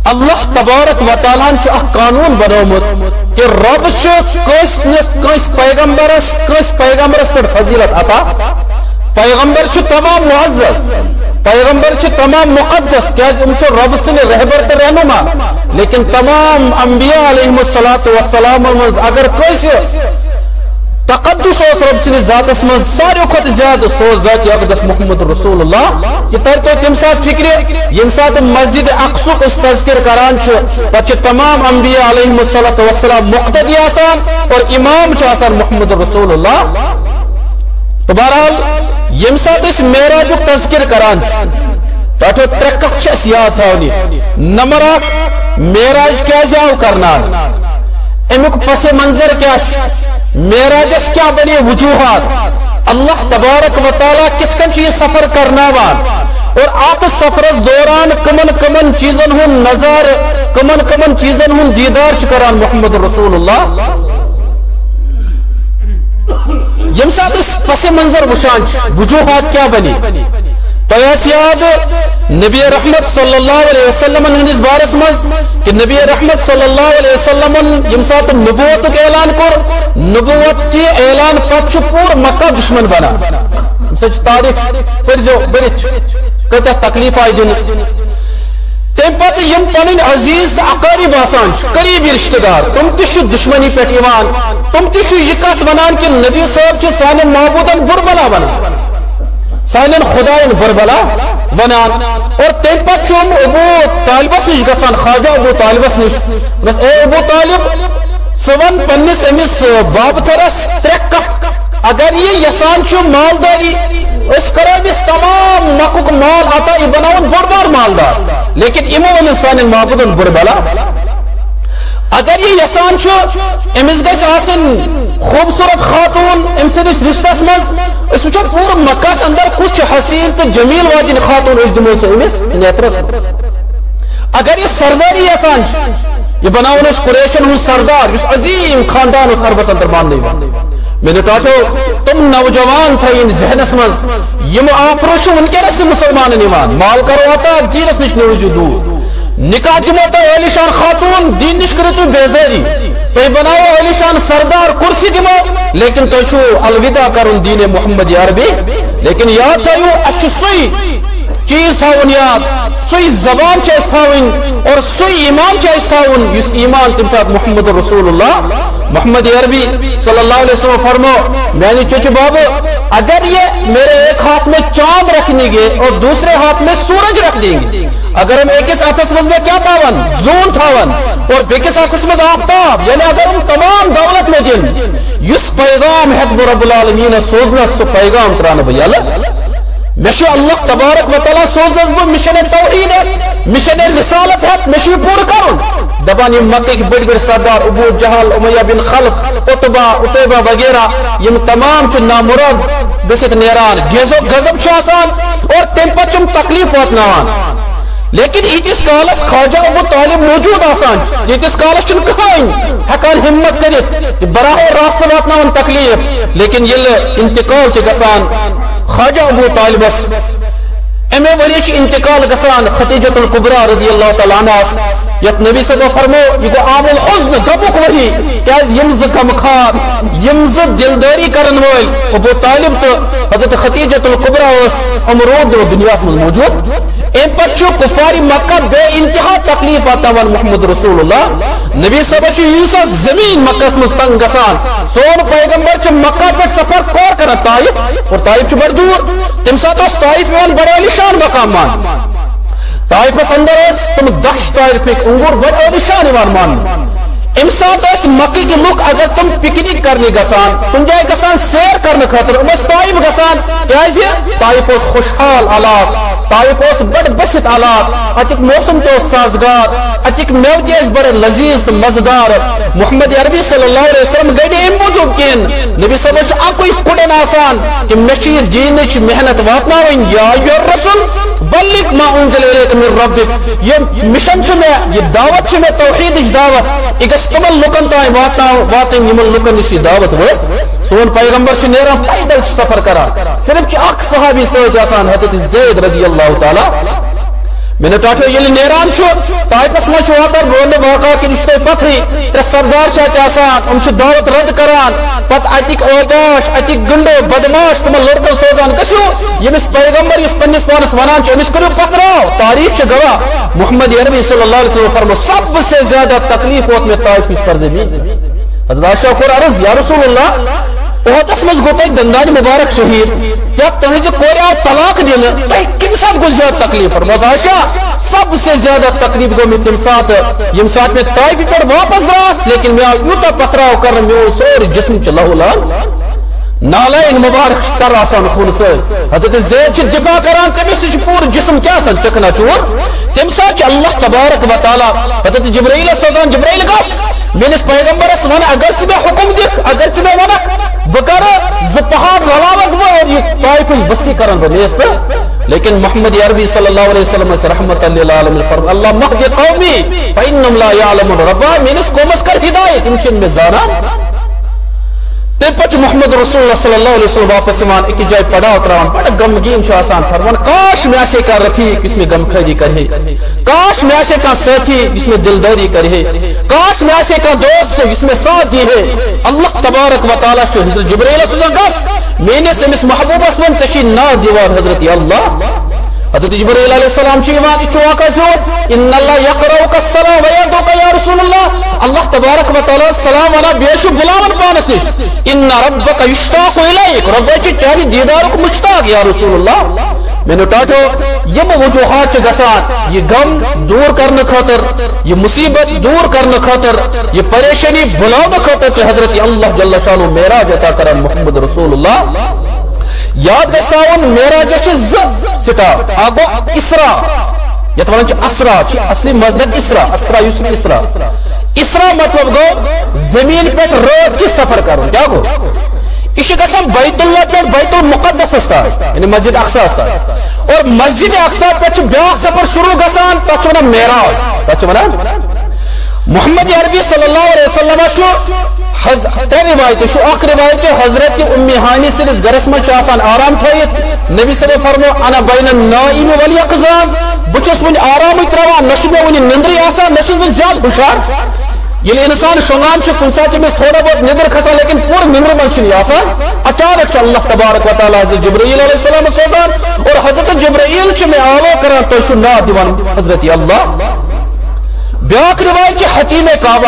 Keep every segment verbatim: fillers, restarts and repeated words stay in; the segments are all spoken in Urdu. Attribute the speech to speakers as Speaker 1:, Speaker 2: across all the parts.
Speaker 1: اللہ تبارک و تعالیٰ اخ قانون بنومت کہ رب کس پیغمبرس کس پیغمبرس پر فضیلت عطا پیغمبر تمام معزز پیغمبر تمام مقدس کیا رب سن رہبر تو رہنما لیکن تمام انبیاء علیہم الصلاۃ والسلام اگر کس تقدس اس رب سن ذاتس من ساروی کھت زیادہ سو ذات اقدس محمد رسول اللہ یہ ترتو تم سات فکر یم سات مسجد اقصی اس تذکر کران پہ تمام انبیاء علیہم الصلاۃ والسلام مقتدی آسان اور امام آسان محمد رسول اللہ تو بہرحال یم سات اس معراج تذکر کران تٹو ترے کچھ یاد تھونی نمبر اک معراج کیا جاؤ کرنا امیک پس منظر کیا معراجس کیا بنے وجوہات اللہ تبارک و تعالیٰ کت کن یہ سفر کرنا اور آت سفر دوران کمن کمن چیزن ہن نظر کمن کمن چیزن ہن دیدار کران محمد رسول اللہ یم سات اس پس منظر وشان وجوہات کیا بنی تو یاد نبی رحمت صلی اللہ علیہ وسلم ہندس بارس مز کہ نبی رحمت صلی اللہ علیہ وسلم یم سات نبوت اعلان کر نبوت کی اعلان پتہ پور مکہ دشمن بنا سچ تاریخ پرزو برچ کتہ تکلیف آئی دن تم پتہ یم پنن عزیز اقارب آسان قریبی رشتہ دار تم تہ دشمنی پہ ایوان تم تہ یہ کت ونان کہ نبی صاحب سان معبودن بربلا بنا سانن خدائن بربلا ونان اور تم پتہ چم ابو طالبس نش گسان خواجہ ابو طالبس نش بس اے ابو طالب سون پنس امس بابترس ترے کت اگر یہ یسان چھ مالداری اس کرو اس تمام مکک مال عطا یہ بناون بڑ بار مالدار لیکن امو ون سانن معبودن بربلا اگر یہ یسان چھ امس گژھِ آسن خوبصورت خاتون ام سندس رشتس مز اس وچھو پور مکہ اندر کچھ حسین تو جمیل واجن خاتون اس دمو سے امس نیترس اگر یہ سرداری یسان یہ بناون اس قریشن ہن سردار اس عظیم خاندان اس عربس اندر باندھے میں نے کہا تو تم نوجوان تھا ان ذہنس مز یم آپروش ونکس مسلمان نیوان مال کرو آتا دینس نش نیوجو دور نکاح دمو تو علی شان خاتون دین نش کرو تو بیزاری تو بناو علی شان سردار کرسی دمو لیکن تو شو الوداع کرن دین محمد عربی لیکن یاد تھا یو اچھ سوئی چیز تھاون یاد سوئی زبان چیز تھاون اور سوئی ایمان چیز تھاون اس ایمان تم ساتھ محمد رسول اللہ محمد عربی صلی اللہ علیہ وسلم فرمو میں نے چچ بابو اگر یہ میرے ایک ہاتھ میں چاند رکھنے گے اور دوسرے ہاتھ میں سورج رکھ دیں گے اگر ہم ایک اس آتس میں کیا تھاون زون تھاون اور بیکس آتس میں آفتاب یعنی اگر ہم تمام دولت میں دن یس پیغام حد رب العالمین سوزنا سو پیغام ترانا بھیا مشی اللہ تبارک و تعالیٰ سوزنس بہ مشن توحید ہے مشن رسالت ہے مشی پور کرن دبان یم مکہ کی بڑی بڑی سردار ابو جہل امیہ بن خلف عتبہ عتیبہ وغیرہ یم تمام چھ نامراد گسیت نیران غضب چھ آسان اور تم پتہ چم تکلیف واتناوان لیکن ایتس کالس خواجہ ابو طالب موجود آسان ایتس کالس چن کہاں ہکان ہمت کرت براہ راست واتناوان تکلیف لیکن یل انتقال چھ گسان خواجہ ابو طالبس امی وریچ انتقال گسان خدیجۃ الکبریٰ رضی اللہ تعالیٰ عنہ یت نبی صلی اللہ فرمو یہ گو عام الحزن گبک وہی کیاز یمز غمخار یمز دلداری کرن وول ابو طالب تو حضرت خدیجۃ الکبریٰ اس امرود دنیا میں موجود ام پچو کفاری مکہ بے انتہا تکلیف آتاوان محمد رسول اللہ نبی صلی اللہ علیہ وسلم زمین مکہ مستنگ گسان سون پیغمبر چھ مکہ پر سفر کور کرن طائف اور طائف چھ بڑ دور تم ساتھ اس طائف میں بڑا عالیشان مقام مان طائف اندر اس تم دش طائف ایک انگور بڑا عالیشان ایوان مان ام ساتھ اس مکہ کے لوگ اگر تم پکنک کرنے گسان تم جائے گسان سیر کرنے خاطر ام اس طائف گسان کیازی طائف اس خوشحال علاق طائف اس بڑ بسط علاق اتک موسم تو سازگار اتک میوتی اس بڑے لذیذ مزدار محمد عربی صلی اللہ علیہ وسلم گئے ام موجود کین نبی صلی اللہ علیہ وسلم اکوئی کڑن آسان کہ مشیر جینچ محنت واتنا وین یا ایو الرسول بلک ما انزل الیک من ربک یہ مشن چھ میں یہ دعوت چھ میں توحید اچ دعوت اگس تمن لکن تائیں واتن یمن لکن نشی دعوت ویس سون پیغمبر چھ نیران پیدل سفر کرا صرف چھ اک صحابی سوچ آسان حضرت زید رضی اللہ تعالی मैंने टाठो ये नेरान ताइपस मज वातान रोन वाक़ा कि निश्चय पथी त्रे सरदार हम दावत रद्द करान पत अतिक ओगाश अतिक गुंडो बदमाश तुम लड़कन सोजान कसो यमिस पैगंबर इस पन्निस पानस वनान अमिस करो पकड़ाओ तारीख गवाह मोहम्मद अरबी सल्लल्लाहु अलैहि वसल्लम फरमाया सबसे ज्यादा तकलीफ होत में ताइफ की सरजमीन हज़रत आयशा को अर्ज या रसूलल्लाह ओहदस मज गो तक दंदान मुबारक शहीद या तहज कोर आव तलाक दिन तह किन साथ गुल ज्यादा तकलीफ और आयशा सबसे ज्यादा तकलीफ गो में तम साथ यम साथ में ताइफ पर वापस रास लेकिन मैं यूता पकड़ाव कर मैं सोर जिस्म च लहू लाल नालायन मुबारक तर आसान खून से हजरत ज़ैद दिफा करान तमिस पूरा जिस्म क्या सन चकना चूर तम साथ अल्लाह तबारक व तआला हजरत जिब्राइल सोजान जिब्राइल गस मेनिस पैगंबरस वन अगर से हुक्म दिख अगर से वन बकर ज पहाड़ रलावक वो और ये ताइफ बस्ती करन बनेस लेकिन मोहम्मद अरबी सल्लल्लाहु अलैहि वसल्लम से रहमतल लिल आलमीन फरमाया अल्लाह महदी कौमी फइन्नहुम ला यअलमून रब्बा मेनिस कोमस कर हिदायत इनचिन में जाना तपच मोहम्मद रसूलुल्लाह सल्लल्लाहु अलैहि वसल्लम वापस मान एक जाय पड़ाव त्रावन बड़ा गमगीन छ आसान फरमान काश मैं ऐसे का रफीक जिसमें गमखैरी करे काश मैं ऐसे का साथी जिसमें दिलदारी करे काश मैं ऐसे का दोस्त जिसमें साथ दी है अल्लाह तबारक व तआला से हजरत जिब्राइल सुजगस मैंने से मिस महबूब असमन तशी ना दीवार हजरत अल्लाह हजरत जिब्राइल अलैहिस्सलाम शिवान इचवाका जो इन्नल्लाह यक़रउ कस्सलाम व यदुका या रसूलल्लाह अल्लाह तबारक व तआला सलाम वाला बेशु बुलावन पानस निश इन्ना रब्बका युश्ताक़ु इलैक रब्बची चाहि दीदार को मुश्ताक या रसूलल्लाह मैंने टाटो यम वजूहात गसान ये गम दूर करने खातिर ये मुसीबत दूर करने खातिर ये परेशानी बुलाने खातिर हजरत अल्लाह जल्ल शानु मेराज अता करन मोहम्मद रसूलुल्लाह याद गसावन मेराज सिटा आगो इसरा यत वन असरा असली मजदक इसरा असरा यूसुफ इसरा इसरा मतलब गो जमीन पे रात की सफर करो क्या गो इसे गसन बैतुल्लाह पे बैतुल मुकद्दस अस्ता यानी मस्जिद अक्सा अस्ता और मस्जिद अक्सा पे ब्याह सफर शुरू गसान तच वना मेराज तच वना मोहम्मद अरबी सल्लल्लाहु अलैहि वसल्लम शो हज ते रिवायत शो आख रिवायत हजरत उम्मी हानी से गरस में आसान आराम थयत नबी सल्लल्लाहु अलैहि वसल्लम फरमो अना बैन नाइम वल यक़ज़ान बुचस वन आराम त्रवा नशबे वन निंद्री आसान नशब वन जाल हुशार ये इंसान शोंगान छ कुन साच में थोड़ा बहुत निंद्र खसा लेकिन पूरा निंद्र मन आसान अचानक अल्लाह तबारक व तआला हजरत जिब्राइल अलैहिस्सलाम सोजान और हजरत जिब्राइल छ में आलो करा तो शु ना दीवान हजरत अल्लाह ब्याक रिवायत हतीम काबा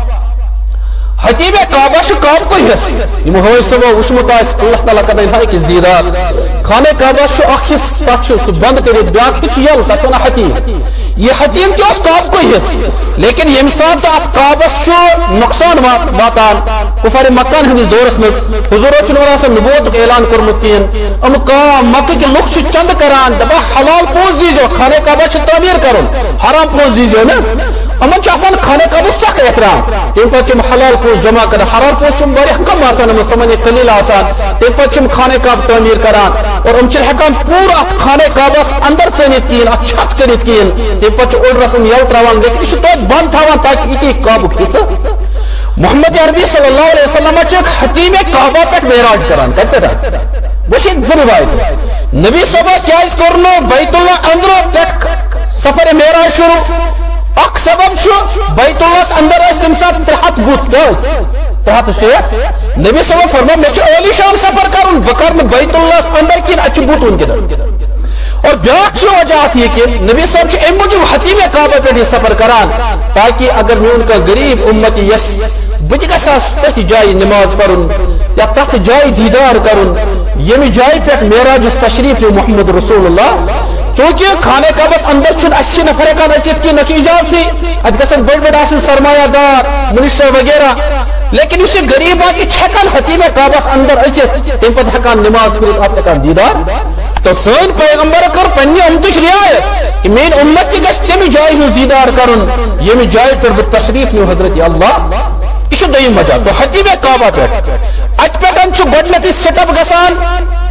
Speaker 1: हतीम काबा शु काब को हस यम होय सब उशमत आस अल्लाह ताला का है किस दीदार खाने काबा शु अखिस तक शु बंद कर ब्याक छ यल तक ना हतीम ये हतीम के काब को हस लेकिन यम साथ अत काबस शु नुकसान वातान कुफार मक्का हंदिस दौरस में हुजूर चुनवरा से नबूवत का ऐलान करमुत तीन अम का मक्के के लोग छु चंद करान दबा हलाल पोज दीजो खाने काबा छु तामीर करो हराम पोज दीजो ना अमन चासान खाने का वो सक एहतराम तेम पर चुम हलाल पोश जमा कर हलाल पोश चुम बड़े कम आसान हम समझ कलील आसान तेम पर चुम खाने का तामीर करान और हम चल हकाम पूरा खाने का बस अंदर से नितीन अच्छत कर नितीन तेम पर चुम ओड रसम यल त्रावान लेकिन इस तो बंद थावा ताकि इकी काबू खिस मोहम्मद अरबी सल्लल्लाहु अलैहि वसल्लम चक हतीम काबा पे मेराज करान करते वशी रिवायत नबी सभा क्या इस करनो बैतुल्लाह अंदर तक सफर मेराज शुरू अक सबब शु बैतुल्लाह अंदर तम साथ तहत बुत क्या तहत शेख नबी सल्लल्लाहु अलैहि वसल्लम में आलीशान सफर करुन बकर बैतुल्लाह अंदर किन अच्छ बुत उनके और ब्याक वजह ये कि नबी साहब अम मूजूब हतीम काबा पे सफर करान ताकि अगर मैं उनका गरीब उम्मती यस बुझ गसा तथ जाय नमाज पढ़ुन या तथ जाय दीदार करुन यम जाय पे मेराज तशरीफ मोहम्मद रसूलुल्लाह चूंकि खाने का बस अंदर चुन अच्छी नफर का नसीहत की नकी इजाजत थी अद गसन बड़ बड़ आसन सरमायादार मिनिस्टर वगैरह लेकिन उसे गरीब की छकन हतीम काबस अंदर अचित तम पे हकान नमाज पढ़ आप हकान दीदार तो सन पैगंबर कर पन्ने उम्मत रियायत कि मेन उम्मत की गस तम जाय हु दीदार करन यम जाय पर तशरीफ नु हजरत अल्लाह इस दयम वजह तो हतीम काबा पे अत पेटन छु गडनती सेटअप गसान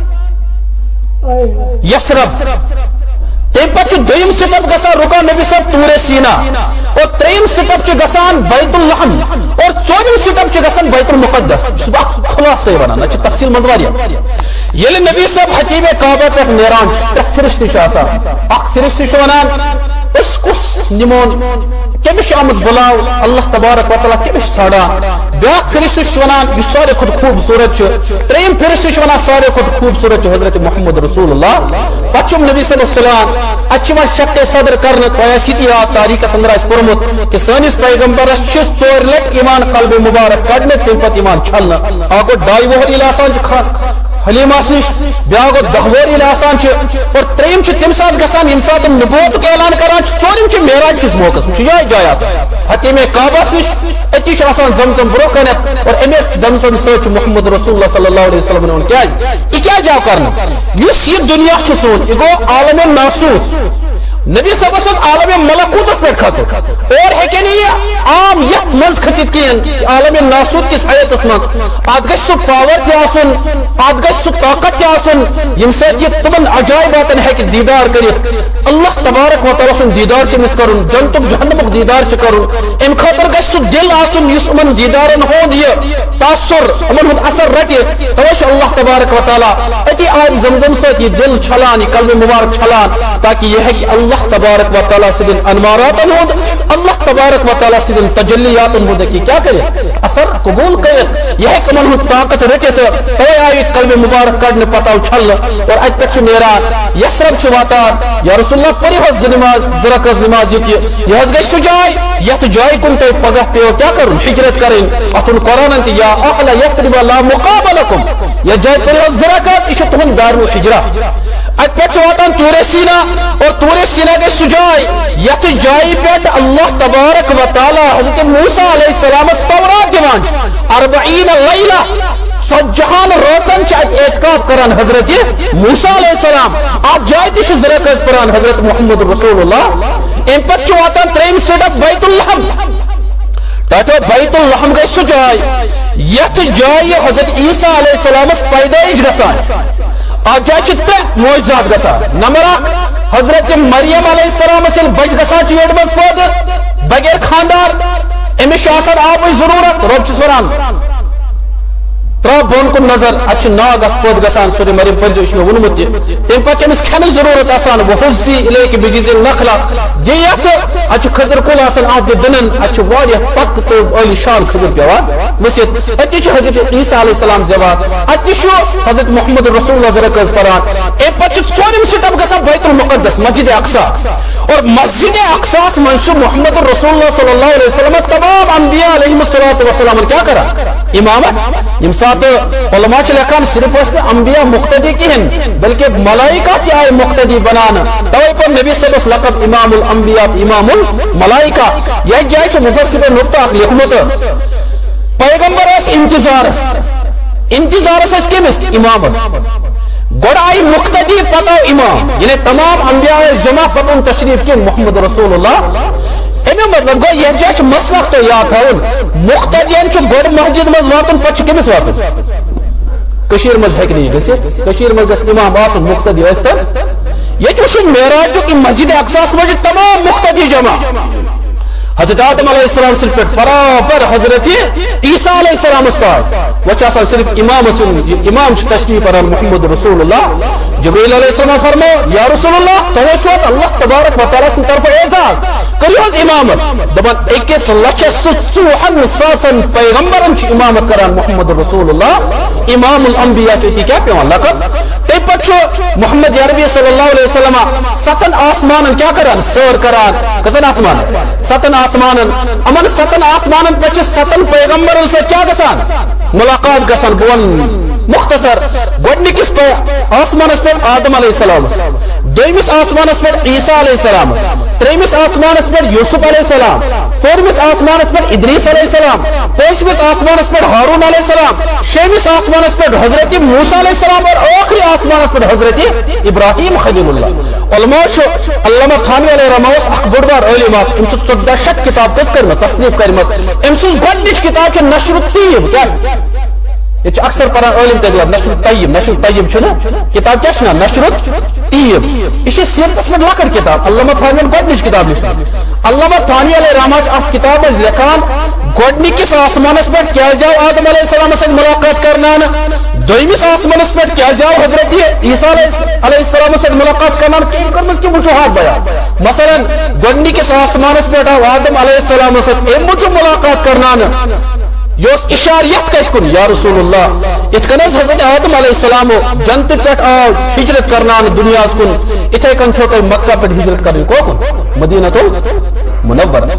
Speaker 1: यसरब तम पे दोम सिटअप गसान रुका नबी सब तूरे सीना और त्रेम सिटअप गसान बैतुल लहम और चौदम सिटअप गसान बैतुल मुकद्दस खुलास वन तफसील मज یل نبی صاحب حتیب کعبہ پہ نیران ترے فرشتہ چھ آسان اخ فرشتہ چھ ونان اس کس نمون کمش آمد بلاو اللہ تبارک و تعالی کمش ژھانڈان بیاکھ فرشتہ چھ ونان یس ساروی کھۄتہٕ خوبصورت چھ تریم فرشتہ چھ ونان ساروی کھۄتہٕ خوبصورت چھ حضرت محمد رسول اللہ پتہ چھم نبی صلی اللہ علیہ وسلم اچھا شق صدر کرنے قیاسی یاد تاریخ اندر اس پورمت کہ سانس پیغمبرس چھ ژور لٹ ایمان قلب مبارک کڑنے تم پتہ ایمان چھلنا اگو ڈائی وہر یل آسان حلیمس نش بیا گو دہ وہر آسان اور تریم تم سات گسان یم سات نبوت اعلان کران ژورم چھ معراج کس موقع چھ جائے جائے آسان حتیم کعبس نش اتی چھ آسان زمزم برو کنت اور امس زمزم سچ محمد رسول اللہ صلی اللہ علیہ وسلم نے کیا یہ کیا جاؤ کرنا یس یہ دنیا چھ سوچ یہ گو عالم ناسوت نبی صاحب اس عالم ملکوت پہ کھتو اور ہے کہ نہیں عام یت مز کھچت کین عالم ناسوت کس حیات مز ات گژھِ سُہ پاور تہِ آسُن ات گژھِ سُہ طاقت تہِ آسُن ییٚمہِ سۭتۍ یہِ تِمن عجایباتن ہیٚکہِ دیدار کٔرِتھ اللہ تبارک و تعالیٰ سُنٛد دیدار چھِ أمِس کرُن جنتُک جہنمُک دیدار چھِ کرُن امہِ خٲطرٕ گژھِ سُہ دل آسُن یُس یِمن دیدارن ہُنٛد یہِ تاثر یِمن ہُنٛد اثر رٹہِ توے چھُ اللہ تبارک و تعالیٰ أتی آبِ زمزم سۭتۍ یہِ دل چھلان یہِ قلبِ مبارک چھلان تاکہ یہِ ہیٚکہِ اللہ تبارک و تعالیٰ سدن انوارات ہند اللہ تبارک و تعالیٰ سدن تجلیات ہند کی کیا کرے اثر قبول کر یہ کمن ہند طاقت رٹت توے آئی قلب مبارک کڑنے پتہ چھل اور ات پہ نیران یسرب واتان یا رسول اللہ پریو نماز زرکز نماز یہ یہ گھس سہ جائے یت جائے کن تہ پگہ پیو کیا کرن ہجرت کریں اتن قرآن تہ یا اہل یثرب لا مقابلکم یہ جائے پریو زرکز یہ تہند دار الحجرہ ات پہ واتان تور سینا اور تور سینا گئی سہ جائے یت جائے پہ اللہ تبارک و تعالی حضرت موسیٰ علیہ السلام تورات دیوان اربعین لیلہ سجہان روزن چھ اعتکاف کران حضرت موسیٰ علیہ السلام آپ جائے تہ زرکز پران حضرت محمد رسول اللہ ام پتہ واتان تریم سٹپ بیت اللحم تاتو بیت اللحم گئی سہ جائے یت جائے حضرت عیسیٰ علیہ السلام پیدائش گسان آج جائے ترے معجزات گسان نمبر اکھ حضرت مریم علیہ السلام سے بچ گسان چیٹ مز پود بغیر خاندار امس آسان آب ضرورت رب چس ونان ترا بون کن نظر اتھ ناگ اخ پود گسان سورہ مریم پرزو اس میں ونمت تم پتہ امس کھن ضرورت آسان وحزی الیک بجز النخلہ دیت اتھ خضر کل آسان آف دنن اتھ واریہ پک تو علی شان خضر پیوان مسجد اتھ حضرت عیسیٰ علیہ السلام زواج اتھ حضرت محمد رسول اللہ زرکز پران ام پتہ ژورم سٹپ گسان بیت المقدس مسجد اقصی اور مسجد اقصی من محمد رسول اللہ صلی اللہ علیہ وسلم تمام انبیاء علیہ الصلوۃ والسلام کیا کرا امامت یم سات علماء لکھان صرف اس انبیاء مقتدی کہن بلکہ ملائکہ کی آئے مقتدی بنانا توئی پر نبی صلی اللہ علیہ وسلم لقب امام الانبیاء امام الملائکہ یہ جائے چھو مفسر نقطہ لکھمت پیغمبر اس انتظار اس انتظار اس کمس امام گوڑائی مقتدی پتہ امام یعنی تمام انبیاء جمع فتن تشریف کی محمد رسول اللہ امی مطلب گو یہ جائے مسلک تو یاد تھاون مقتدین چھ گوڑ مسجد مز واتن پچھ کمس واتن کشیر مز ہیک نہیں گسی کشیر مز گس امام آسن مقتدی استن یہ چھ معراج کی مسجد اقصی مسجد تمام مقتدی جمع حضرت آدم علیہ السلام سے پر برابر حضرت عیسیٰ علیہ السلام استاد وچ آسان صرف امام سن امام تشریف پر محمد رسول اللہ جبریل علیہ السلام فرمو یا رسول اللہ توشوت اللہ تبارک و تعالی سے طرف اعزاز کریوز امامت دبن اکیس لچس ژوہن ساسن پیغمبرن چھ امامت کران محمد رسول اللہ امام الانبیاء چھ کیا پیوان لقب تے پچھو محمد عربی صلی اللہ علیہ وسلم ستن آسمان کیا کران سور کران کتن آسمان ستن آسمان امن ستن آسمان پچھ ستن پیغمبرن سے کیا گسان ملاقات گسان بون مختصر گوڑنکس پہ آسمانس پہ آدم علیہ السلام دویمس آسمانس پہ عیسیٰ علیہ السلام تریمس آسمانس پہ یوسف علیہ السلام ژورمس آسمانس پہ ادریس علیہ السلام پانچمس آسمانس پہ ہارون علیہ السلام شیمس آسمانس پہ حضرت موسیٰ علیہ السلام اور آخری آسمانس پہ حضرت ابراہیم خلیل اللہ علماء علامہ تھانوی علیہ رحمہ اخ بڑبار علماء ام ژۄدہ شیٚتھ کتاب کس کرمت تصنیف کرمت ام سن گۄڈنِچ کتاب چھ نشر الطیب کیا یہ اکثر پران علم تجرب نشر الطیب نشر الطیب چھنا کتاب کیا چھنا نشر الطیب یہ سیرتس میں لکٹ کتاب علامہ تھانوی گۄڈنِچ کتاب لکھان علامہ تھانوی علیہ رحمہ اخ کتاب لکھان گۄڈنِکِس آسمانس پہ کیا جاؤ آدم علیہ السلام سے ملاقات کرنا دویمس آسمانس پہ کیا جاؤ حضرت عیسیٰ علیہ السلام سے ملاقات کرنا کم کرمز کی وجوہات بیان مثلا گنڈی کس آسمانس پہ آو آدم علیہ السلام سے ام وجہ ملاقات کرنا یوس اشاریت کت کن یا رسول اللہ اتکن حضرت آدم علیہ السلام جنت پہ آو ہجرت کرنا دنیا کن اتھے کن چھوٹے مکہ پہ ہجرت کرنے کو کن مدینہ تو منور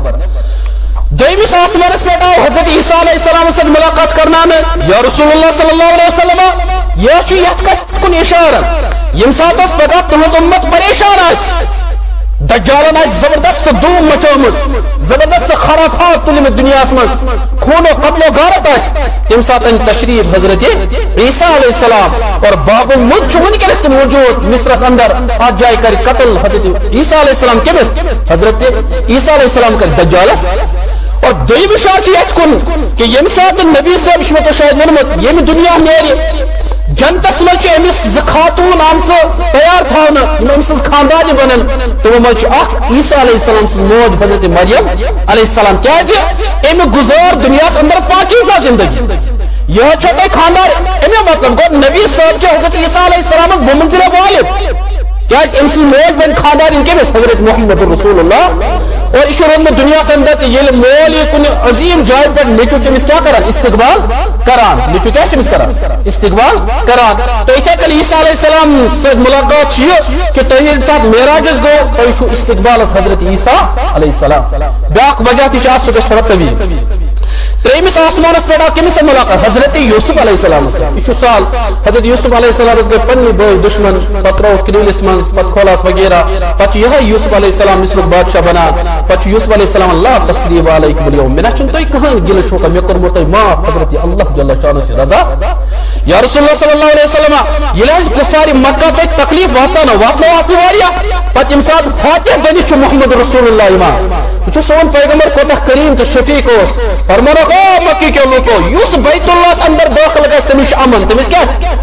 Speaker 1: دویمس آسمانس پہ آو حضرت عیسیٰ علیہ السلام سے ملاقات کرنا یا رسول اللہ صلی اللہ علیہ وسلم یہ یت کت کن اشارت یم سات اس پگہ تہذ امت پریشان آس دجالن آس زبردست دوم مچومس زبردست خرافات تلمت دنیا مز خون و قتل و غارت آس تم سات ان تشریف حضرت عیسیٰ علیہ السلام اور باب الملک ونکس موجود مصرس اندر آج جائے کر قتل حضرت عیسیٰ علیہ السلام کمس حضرت عیسیٰ علیہ السلام کر دجالس اور دویم اشار یت کن کہ یم سات نبی صاحب شمت و شاید ونمت یم دنیا نیری جنتس مجھ امس ز خاتون آم تیار تھونا یم امس خاندان بنن تو مجھ اخ عیسیٰ علیہ السلام سے موج حضرت مریم علیہ السلام کیا جی ام گزار دنیا اندر پاکیزہ زندگی یہ چھوٹے خاندان امی مطلب گو نبی صاحب کے حضرت عیسیٰ علیہ السلام بمنزل والد کیا امس موج بن خاندان ان کے بس حضرت محمد رسول اللہ اور یہ روزمہ دنیا کے اندر یہ مول یہ کن عظیم جائے پر نیچو چمس کیا کران استقبال کران نیچو کیا چمس کران استقبال کران تو اتھے کل عیسیٰ علیہ السلام سے ملاقات یہ کہ تو یہ ساتھ میراجز گو تو یہ استقبال حضرت عیسیٰ علیہ السلام بیاق وجہ تھی چاہ سکش طرف طویل تریمس آسمانس پہ کمس سے ملاقات حضرت یوسف علیہ السلام سے یہ سال حضرت یوسف علیہ السلام سے پنی بوئی دشمن پترو کریلس من پت کھولاس وغیرہ پچ یہ یوسف علیہ السلام مثل بادشاہ بنا پچ یوسف علیہ السلام اللہ تسلیم علیکم اليوم میں چن تو کہاں گل شو کا میں کرمو تو معاف حضرت اللہ جل شانہ سے رضا یا رسول اللہ صلی اللہ علیہ وسلم یہ لاز کفار مکہ پہ تکلیف واتا نہ واتنا واسطے واریا پچ امساد فاتح بنی چ محمد رسول اللہ ایمان چ سون پیغمبر کوتا کریم تو شفیق اس فرمانا او مکی کے لوگو یوس بیت اللہ اندر داخل گئے تمش امن تمش کیا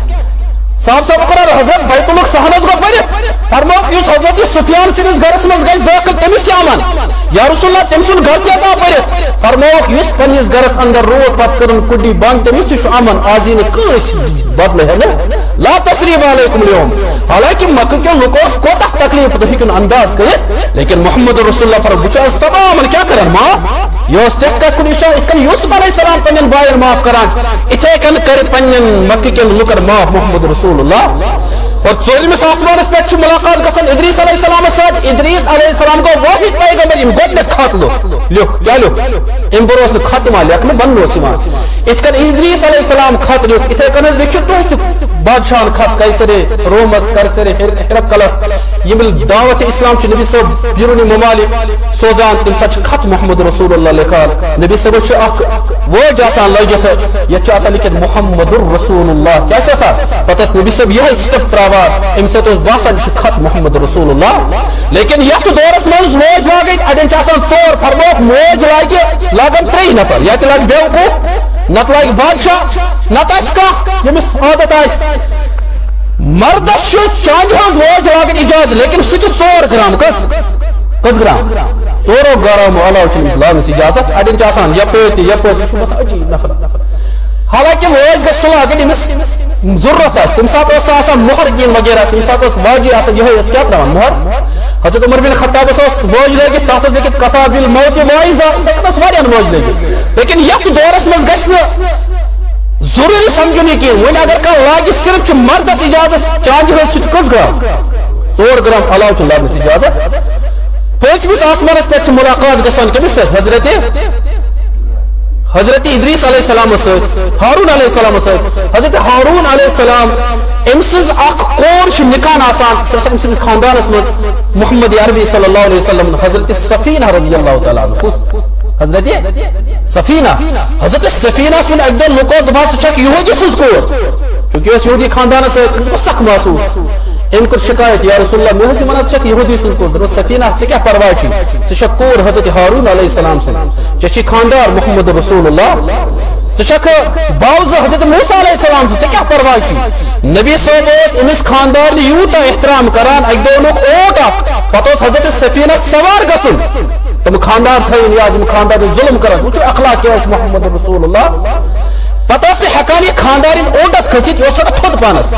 Speaker 1: صاحب صاحب قرار حضرت بیت اللہ سہنز کو پڑے فرماؤ یوس حضرت سفیان سنس گرس مز گئے داخل تمش کیا امن یا رسول اللہ تمسن گھر کیا دا پڑے فرماؤ یوس پنیس گرس اندر روت پت کرن کڈی بان تمش تش امن آزین کس بدل ہے لا تسریب علیکم اليوم حالانکہ مکہ کے لوگوں کو تک تکلیف تو ہکن انداز کرے لیکن محمد رسول اللہ پر بچاس تمام کیا کرن ماں یہ استحق کا کن اشار اتکن یوسف علیہ السلام پنین بائر معاف کران اتھے کن کر پنین مکہ کے لکر معاف محمد رسول اللہ اور ژوٗرِمہِ آسمانس پٮ۪ٹھ چھُ ملاقات گژھان ادریس علیہ السلام سۭتۍ ادریس علیہ السلام گوٚو واحد پیغمبر یِم گۄڈنیٚتھ خط لیوٚکھ لیوٚکھ کیٛاہ لیوٚکھ اَمہِ برونٛہہ اوس نہٕ خط یِوان لیکھنہٕ بننہٕ اوس یِوان یِتھ کٔنۍ ادریس علیہ السلام خط لیوٚکھ یِتھے کٔنۍ حظ لیکھِتھ تُہۍ تہِ بادشاہن خط قیصرِ رومس کرسرِ ہرقلس ییٚمہِ دعوت اسلام چھُ نبی صٲب بیروٗنی ممالک سوزان تمہِ ساتہٕ چھُ خط محمد رسول اللہ لیکھان نبی صٲبس چھُ اکھ وٲج آسان لٲگِتھ یتھ چھُ آسان لیکھِتھ محمد رسول اللہ کیٛاہ چھُ آسان پتہٕ ٲسۍ نبی صٲب یِہے سٹپ تراوان امہِ سۭتۍ اوس باسان چھُ خط محمد رسول اللہ لیکن یتھ دورس منٛز موج لاگٕنۍ اڑٮ۪ن چھِ آسان ژور فرمووُکھ موج لاگہِ لاگن ترٛیٚیہِ نفر یا تہِ لاگہِ بیوقوٗف نتہٕ لاگہِ بادشاہ نتہٕ آسہِ کانٛہہ ییٚمِس عادت آسہِ مردس چھُ چانٛدِ ہٕنٛز موج لاگٕنۍ اجازت لیکن سُہ تہِ ژور گرام کٔژ کٔژ گرام ژورو گرامو علاوٕ چھُنہٕ أمِس لاگنس اجازت اڑٮ۪ن چھِ آسان یپٲرۍ تہِ یپٲرۍ یہِ چھُ باسان عجیٖب نفر حالانکہ موج گژھِ سُہ لاگٕنۍ أمِس ضروٗرت آسہِ تمہِ ساتہٕ اوس نہٕ آسان مۄہر کِہیٖنۍ وغیرہ تمہِ ساتہٕ اوس واجی آسان یِہوے ٲس کیٛاہ ترٛاوان مۄہر حضرت عمر بن خطابس اوس موج لٲگِتھ تتھ اوس لیکھِتھ کفا بالموتِ واعظا تتھ اوس واریاہن موج لٲگِتھ لیکن یتھ دورس منٛز گژھِ نہٕ ضروٗری سمجھُن یہِ کینٛہہ وۄنۍ اگر کانٛہہ لاگہِ صرف چھُ مردس اجازت چاندِ ہٕنٛز سُہ تہِ کٔژ گرام ژور گرام علاوٕ چھُ لاگنس اجازت پٲنٛژمِس آسمانس پٮ۪ٹھ چھِ ملاقات گژھان کٔمِس سۭتۍ حضرت حضرت ادریس علیہ السلام سۭتۍ ہارون علیہ السلام سۭتۍ حضرت ہارون علیہ السلام أمۍ سٕنٛز اکھ کور چھِ نکان آسان سُہ چھُ آسان أمۍ سٕنٛدِس خاندانس منٛز محمد عربی صلی اللہ علیہ وسلم حضرت سفینہ رضی اللہ تعالیٰ عنہ حضرت سفینہ حضرت سفینہ سُنٛد اکہِ دۄہ لُکو دوٚپہا ژٕ چھکھ یہودی سٕنٛز کور چوٗنٛکہِ ٲس یہودی خاندانس سۭتۍ أمِس گوٚو سخ محسوٗس أمۍ کٔر شکایت یا رسول اللہ مےٚ حظ چھِ ونان ژٕ چھکھ یہودی سٕنٛز کور دوٚپُس سفینہ ژےٚ کیٛاہ پرواے چھُے ژٕ چھکھ کور حضرت ہارون علیہ السلام سٕنٛز ژےٚ چھُے خاندار محمد رسول اللہ ژٕ چھکھ باوزٕ حضرت موسیٰ علیہ السلام سٕنٛز ژےٚ کیٛاہ پرواے چھُے نبی صٲب اوس أمِس خاندارنہِ یوٗتاہ احترام کران اکہِ دۄہ اوٚنُکھ اوٹ اکھ پتہٕ اوس حضرت سفینس سوار گژھُن تِم خاندار تھٲیِن یاد یِم خاندار ظلم کران وٕچھو اخلاق کیٛاہ ٲسۍ محمد رسول اللہ پتہ ہیکان یہ خاندار اونٹس کھسیت یہ تھوت پانس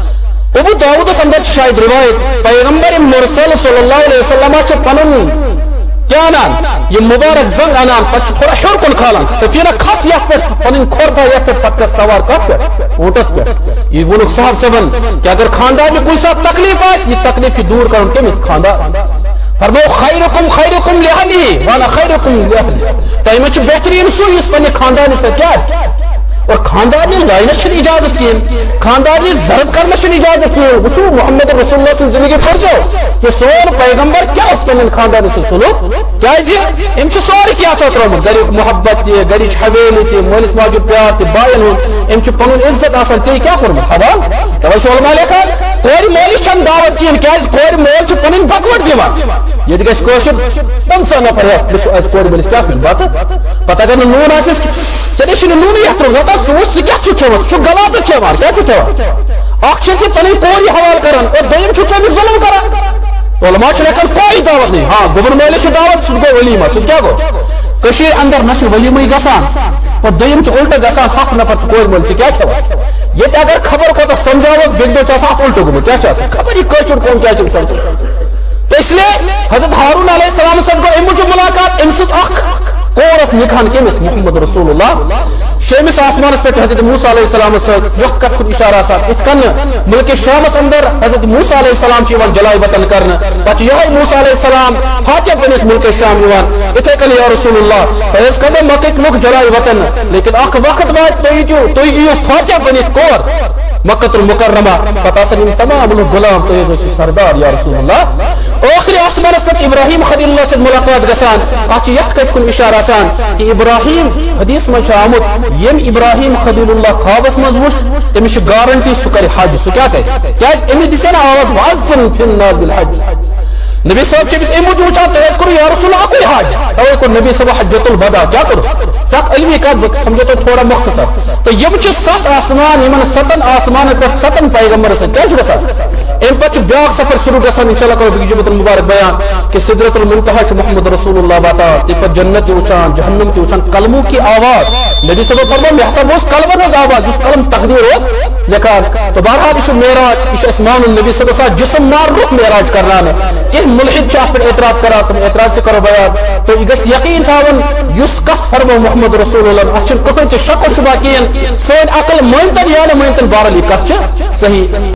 Speaker 1: ابو داؤدس اندر شاید روایت پیغمبر مرسل صلی اللہ علیہ وسلم پن کیا انان یہ مبارک زنگ انان پتہ تھوڑا ہیور کن کھالان سفینہ کھس یت پہ پن کھور تھا یت پہ پتہ سوار کت پہ اونٹس پہ یہ وونک صاحب صبن کہ اگر خاندار میں کوئی ساتھ تکلیف آس یہ تکلیف دور کرن کمس خاندار فرمو خیرکم خیرکم لہلی وانا خیرکم لہلی تو یہ بہترین سو اس پنے خاندان سے کیا ہے اور خاندار نے لائنس چھن اجازت کی خاندار نے زرد کرنا چھن اجازت کی وچھو محمد رسول اللہ سے زندگی فرجو کہ سور پیغمبر کیا اس پنے خاندان سے سنو کیا ہے ام چھ سور کیا ساتھ رہو گری محبت تی گری حویلی تی مولس ماجو پیار تی بائن ہون ام چھ پنن عزت آسان تی کیا کرم حوال توجہ علماء لیکن کوئی مولی چھن دعوت کی کیا ہے کوئی مول چھ پنن بکوٹ دیوان یہ دیکھ اس کوشش پنسا نفر ہے وچھو اس کوئی مولس کیا کچھ بات پتہ کرنا نون آسیس چلے چھن نون یہ ترو ثہ کیا کھیوان ثہ غلازت کھیوان کیا کھیوان اخ چھ پنی کوری حوال کران اور دویم چھ تمس ظلم کران علماء چھ لیکن کوئی دعوت نہیں ہاں گوبر میلے چھ دعوت سہ گو ولیمہ سہ کیا گو کشیر اندر نہ چھ ولیمہ گژھان اور دویم چھ الٹا گژھان ہفتہ نفر چھ کوئی مول چھ کیا کھیوان یہ اگر خبر کو سمجھاوت بیگ دو چھ آسان الٹا گومت کیا چھ آسان خبر یہ کشیر قوم کیا چھ سمجھ تو اس لیے حضرت ہارون علیہ السلام سے گو امو جو ملاقات ام سہ اخ کورس نکھان کمس محمد رسول اللہ شیمس آسمان پہ حضرت موسیٰ علیہ السلام سے وقت کت خود اشارہ ساتھ اس کن ملک شامس اندر حضرت موسیٰ علیہ السلام چیوان جلائی وطن کرنا پچھ یہ موسیٰ علیہ السلام فاتح بنیت ملک شام یوان اتھے کن یا رسول اللہ تو اس کن مکہ لوگ جلائی وطن لیکن اخ وقت بعد تو یہ تو یہ فاتح بنیت کور مکہ المکرمہ پتہ سن تمام لوگ غلام تو یہ سردار یا رسول اللہ آخری آسمان پہ ابراہیم خلیل اللہ سے ملاقات گسان اچھ یت کت کن اشارہ آسان کہ ابراہیم حدیث میں آمد یم ابراہیم خلیل اللہ خوابس مز وچ تمس گارنٹی سہ کر حج سہ کیا کہ کیاز امس دس نا آواز واذن فی الناس بالحج نبی صاحب چھ ام وچ وچان تو کرو یا رسول اللہ کوئی حج تو کو نبی صاحب حجۃ الوداع کیا کرو تک علمی کات سمجھو تو تھوڑا مختصر تو یم چھ سات آسمان یمن ستن آسمان پر ستن پیغمبر سے کیا چھ گسان ام پچ بیاکھ سفر شروع گسان انشاءاللہ کرو بجبت المبارک بیان کہ سدرۃ المنتہا محمد رسول اللہ باتا تے جنت وچان جہنم تے وچان کلموں کی آواز نبی صاحب فرمایا میں حسب اس کلمہ کی آواز اس کلم تقدیر ہو لیکن تو بہرحال اس معراج اس اسمان النبی صلی اللہ علیہ وسلم جسم نار روح معراج کرنا ہے کہ ملحد چاہ پر اعتراض کرا تم اعتراض سے کرو بیان تو یہ یقین تھاون یس کت فرمو محمد رسول اللہ اچھن کہن چھ شک و شبہ کین سین عقل مانتن یا نہ مانتن بہرحال یہ کت صحیح